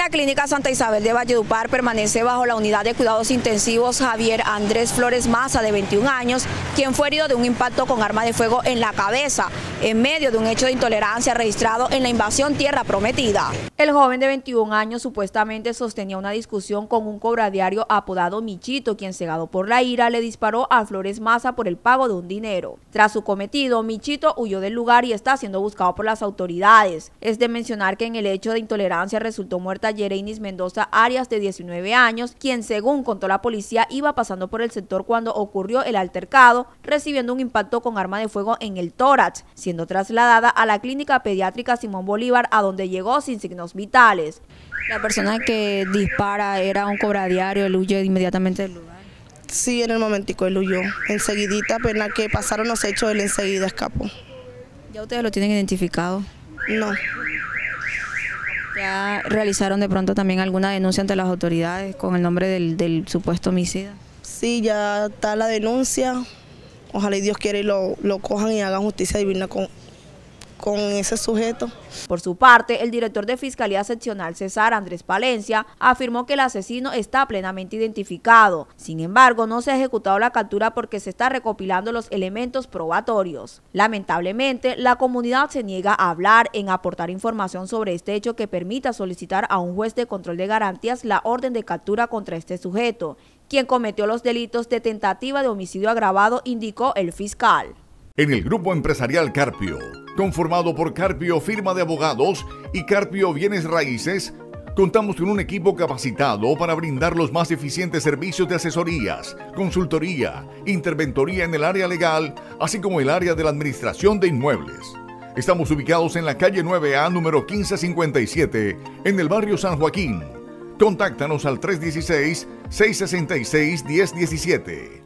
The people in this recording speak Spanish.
la Clínica Santa Isabel de Valledupar permanece bajo la unidad de cuidados intensivos Javier Andrés Flores Maza, de 21 años, quien fue herido de un impacto con arma de fuego en la cabeza, en medio de un hecho de intolerancia registrado en la invasión Tierra Prometida. El joven de 21 años supuestamente sostenía una discusión con un cobradiario apodado Michito, quien, cegado por la ira, le disparó a Flores Maza por el pago de un dinero. Tras su cometido, Michito huyó del lugar y está siendo buscado por las autoridades. Es de mencionar que en el hecho de intolerancia resultó muerta Yereinis Mendoza Arias, de 19 años, quien, según contó la policía, iba pasando por el sector cuando ocurrió el altercado, recibiendo un impacto con arma de fuego en el tórax, siendo trasladada a la clínica pediátrica Simón Bolívar, a donde llegó sin signos vitales. La persona que dispara era un cobradiario, él huye inmediatamente del lugar. Sí, en el momentico él huyó. Enseguidita, apenas que pasaron los hechos, él enseguida escapó. ¿Ya ustedes lo tienen identificado? No. ¿Ya realizaron de pronto también alguna denuncia ante las autoridades con el nombre del supuesto homicida? Sí, ya está la denuncia. Ojalá y Dios quiera y lo cojan y hagan justicia divina con ese sujeto. Por su parte, el director de Fiscalía Seccional Cesar Andrés Palencia afirmó que el asesino está plenamente identificado. Sin embargo, no se ha ejecutado la captura porque se está recopilando los elementos probatorios. Lamentablemente, la comunidad se niega a hablar en aportar información sobre este hecho que permita solicitar a un juez de control de garantías la orden de captura contra este sujeto, quien cometió los delitos de tentativa de homicidio agravado, indicó el fiscal. En el grupo empresarial Carpio, conformado por Carpio Firma de Abogados y Carpio Bienes Raíces, contamos con un equipo capacitado para brindar los más eficientes servicios de asesorías, consultoría, interventoría en el área legal, así como el área de la administración de inmuebles. Estamos ubicados en la calle 9A, número 1557, en el barrio San Joaquín. Contáctanos al 316-666-1017.